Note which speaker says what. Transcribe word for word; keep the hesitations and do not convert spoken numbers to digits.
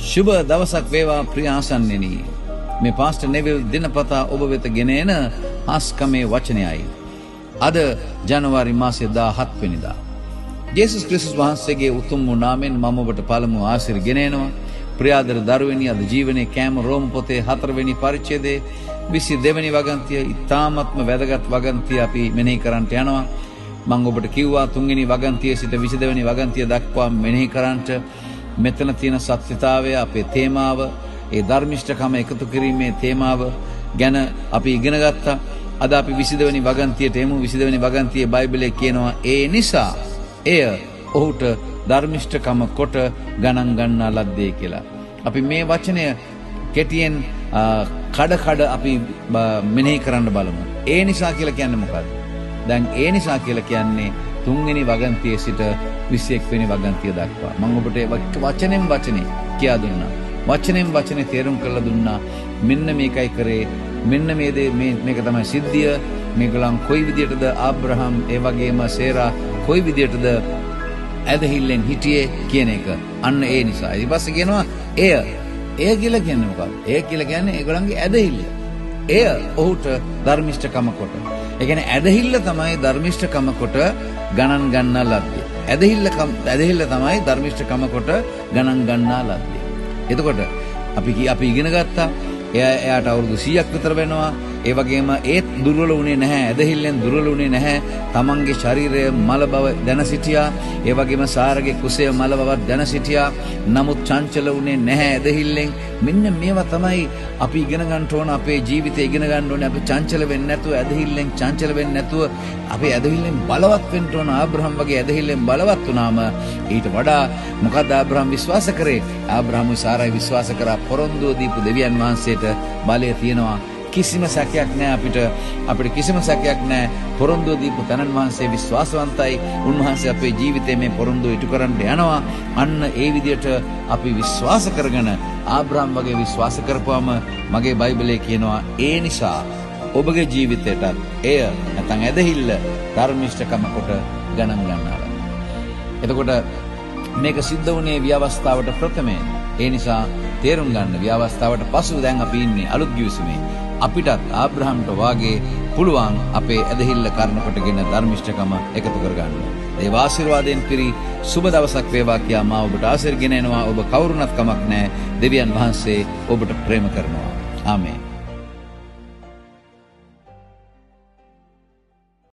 Speaker 1: शुभ දවසක් වේවා ප්‍රිය ආසන්නෙනි. මේ පාස්ටර් නෙවිල් දිනපතා ඔබ වෙත ගෙන එන ආස්කමේ වචනයයි. අද ජනවාරි මාසයේ දාහත් වෙනිදා. ජේසුස් ක්‍රිස්තුස් වහන්සේගේ උතුම් වූ නාමයෙන් මම ඔබට පළමු ආශිර්වාද ගෙන එනවා. ප්‍රියාදර දරුවනි, අද ජීවනයේ කෑම රෝම පොතේ හතරවෙනි පරිච්ඡේදයේ විසි දෙවෙනි වගන්තිය ඉතාමත්ම වැදගත් වගන්තිය අපි මෙනෙහි කරන්නට යනවා. මම ඔබට කිව්වා තුන්වෙනි වගන්තියේ සිට විසි දෙවෙනි වගන්තිය දක්වා මෙනෙහි කරන්නට. මෙතන තියෙන සත්‍යතාවය, අපේ තේමාව, ඒ ධර්මිෂ්ඨකම එකතු කිරීමේ තේමාව ගැන අපි ඉගෙන ගත්තා. අද අපි විසි දෙවෙනි වගන්තියට එමු. විසි දෙවෙනි වගන්තියේ බයිබලයේ කියනවා ඒ නිසා එය ඔහුට ධර්මිෂ්ඨකම කොට ගණන් ගන්නා ලද්දේ කියලා. අපි මේ වචනය කෙටියෙන් කඩ කඩ අපි මෙනෙහි කරන්න බලමු. ඒ නිසා කියලා කියන්නේ මොකක්ද? දැන් ඒ නිසා කියලා කියන්නේ තුන්වෙනි වගන්තියේ සිට විසි එක් වෙනි වගන්තිය දක්වා. මම ඔබට වචනෙන් වචනේ කියා දුන්නා. වචනෙන් වචනේ තේරුම් කරලා දුන්නා. මෙන්න මේකයි කරේ. මෙන්න මේ දේ මේක තමයි සිද්ධිය. මේගොල්ලන් කොයි විදියටද ආබ්‍රහම් ඒ වගේම සේරා කොයි විදියටද ඇදහිල්ලෙන් හිටියේ කියන එක. අන්න ඒ නිසා. ඊට පස්සේ කියනවා එය එය කියලා කියන්නේ මොකක්ද? එය කියලා කියන්නේ ඒගොල්ලන්ගේ ඇදහිල්ල. එය ඔහුට ධර්මිෂ්ඨකම කොට. ඒ කියන්නේ ඇදහිල්ල තමයි ධර්මිෂ්ඨකම කොට ගණන් ගන්නා ලද්දේ. ඇදහිල්ල ඇදහිල්ල තමයි ධර්මිෂ්ඨකම කොට ගණන් ගන්නා ලද්දේ. එතකොට අපි අපි ඉගෙන ගත්තා. එයා එයාට අවුරුදු සීයක් විතර වෙනවා. ඒ වගේම ඒත් දුර්වල වුණේ නැහැ. ඇදහිල්ලෙන් දුර්වල වුණේ නැහැ. තමන්ගේ ශරීරය මල බව දැන සිටියා. ඒ වගේම සාරගේ කුසය මල බව දැන සිටියා. නමුත් චංචල වුණේ නැහැ ඇදහිල්ලෙන්. මෙන්න මේවා තමයි අපි ඉගෙන ගන්න ඕන. අපේ ජීවිතේ ඉගෙන ගන්න ඕනේ. අපි චංචල වෙන්නේ නැතුව, ඇදහිල්ලෙන් චංචල වෙන්නේ නැතුව අපි ඇදහිල්ලෙන් බලවත් වෙන්න ඕන. ආබ්‍රහම් වගේ ඇදහිල්ලෙන් බලවත් වුණාම ඊට වඩා මොකද ආබ්‍රහම් විශ්වාස කරේ? ආබ්‍රහම් සාරයි විශ්වාස කරා. පොරොන්දුව දීපු දෙවියන් වහන්සේට බලය තියෙනවා. කිසිම සැකයක් නැහැ අපිට. අපිට කිසිම සැකයක් නැහැ. පොරොන්දුව දීපු තනන් වහන්සේ විශ්වාසවන්තයි. උන්වහන්සේ අපේ ජීවිතේ මේ පොරොන්දුව ඉටු කරන්න යනවා. අන්න ඒ විදිහට අපි විශ්වාස කරගෙන ආබ්‍රහම් වගේ විශ්වාස කරපුවාම මගේ බයිබලයේ කියනවා ඒ නිසා ඔබගේ ජීවිතයටත් එය නැත්නම් ඇදහිල්ල ධර්මිෂ්ඨකම කොට ගණන් ගන්නවා. එතකොට මේක සිද්ධ වුණේ ව්‍යවස්ථාවට ප්‍රථමයෙන්. ඒ නිසා තේරුම් ගන්න ව්‍යවස්ථාවට පසු දැන් අපි ඉන්නේ අලුත් ගිවිසුමේ. අපිටත් ආබ්‍රහම්ට වාගේ පුළුවන් අපේ ඇදහිල්ල කරන කොටගෙන ධර්මිෂ්ඨකම එකතු කරගන්න. ඒ ආශිර්වාදයෙන් පිරි සුබ දවසක් වේවා කියා මා ඔබට ආශිර්වාද ගෙනෙනවා. ඔබ කවුරුණත් කමක් නැහැ. දෙවියන් වහන්සේ ඔබට ප්‍රේම කරනවා. ආමේන්.